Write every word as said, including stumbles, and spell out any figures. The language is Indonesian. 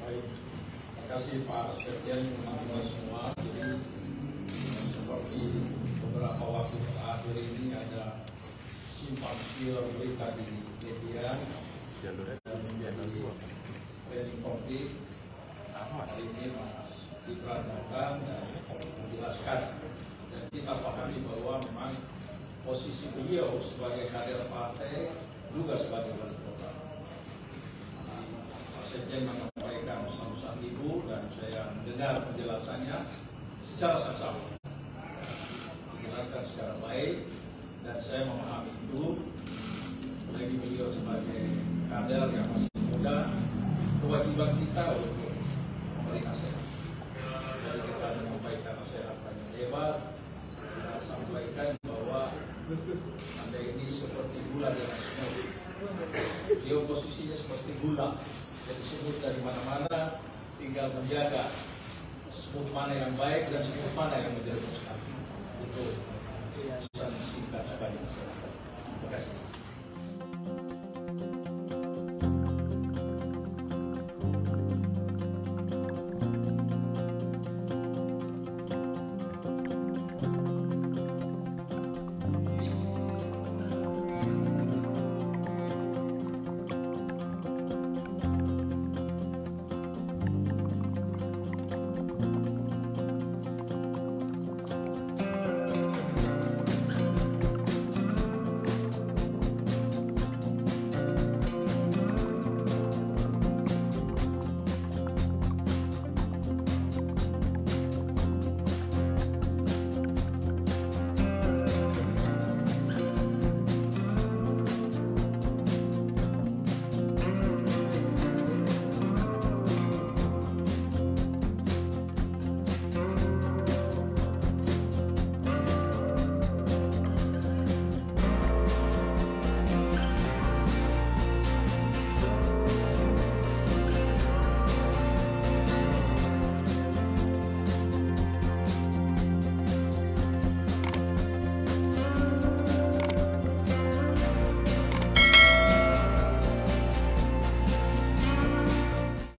Baik, terima kasih Pak Sekjen, teman-teman semua. Jadi seperti beberapa waktu terakhir ini ada simpang siur berita di media dan menjadi trending topik. Hari ini Mas Gibran datang dan menjelaskan, dan kita pahami bahwa memang posisi beliau sebagai kader partai juga sebagai wali kota. Pak Sekjen menyampaikan pesan-pesan ibu dan saya mendengar penjelasannya secara saksama, dijelaskan secara baik dan saya memahami itu. Lagi beliau sebagai kader yang masih muda, kewajiban kita untuk memberi nasihat. Jadi kita menyampaikan nasihat yang lebar, kita sampaikan bahwa Anda ini seperti gula dengan semut. Beliau posisinya seperti gula, jadi semut dari mana-mana, tinggal menjaga semut mana yang baik dan semut mana yang menjerumuskan. Itu pesan singkat sebagai masyarakat. Terima kasih.